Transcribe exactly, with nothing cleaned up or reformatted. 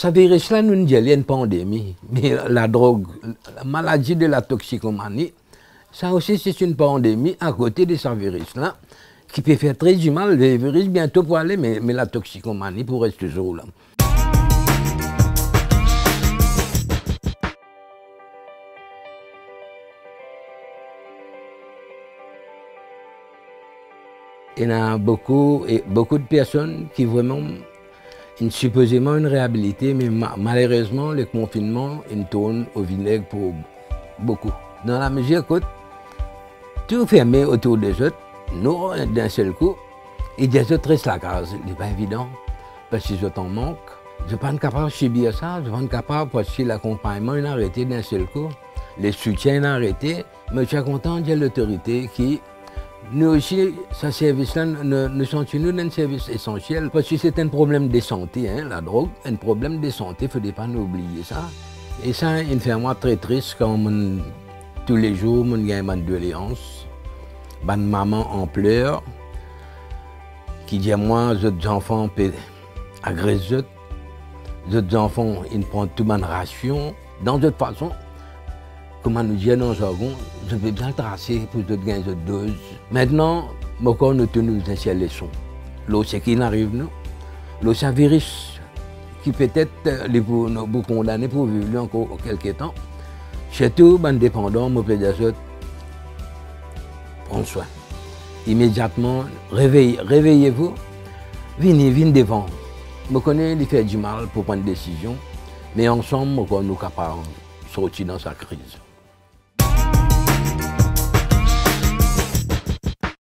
Ça veut dire que nous avons une pandémie, mais la drogue, la maladie de la toxicomanie, ça aussi c'est une pandémie à côté de ce virus-là, qui peut faire très du mal. Le virus bientôt pour aller, mais, mais la toxicomanie pour rester toujours là. Il y a beaucoup, beaucoup de personnes qui vraiment, une, supposément une réhabilité, mais ma, malheureusement, le confinement, il tourne au vinaigre pour beaucoup. Dans la mesure que tout fermé autour des autres, nous, d'un seul coup, et des autres restent la case. Ce n'est pas évident, parce qu'ils ont en manque. Je ne suis pas capable de subir ça, je ne suis pas capable parce que l'accompagnement est arrêté d'un seul coup, les soutiens sont arrêtés, mais je suis content de l'autorité qui. Nous aussi, ce service-là, nous, nous sommes un service essentiel parce que c'est un problème de santé, hein, la drogue, un problème de santé, il ne faut pas nous oublier ça. Et ça, il fait moi très triste quand mon, tous les jours, mon gagne ma doléance, ma maman en pleurs, qui dit à moi, les autres enfants peuvent agresser, les autres enfants, ils prennent toute ma ration. Dans d'autres façons, comment nous dire dans le jargon, je vais bien tracer pour te gagner de dose. Maintenant, mon corps nous tenons dans ces leçons. L'eau, c'est qui n'arrive nous. L'eau, c'est un virus qui peut-être les vous condamner pour vivre encore quelques temps. Surtout, les dépendants, mon pédagogue, prends soin. Immédiatement, réveillez, réveillez-vous, venez, venez devant. Je connais qu'il fait du mal pour prendre des décisions, mais ensemble, nous sommes capables de sortir dans sa crise.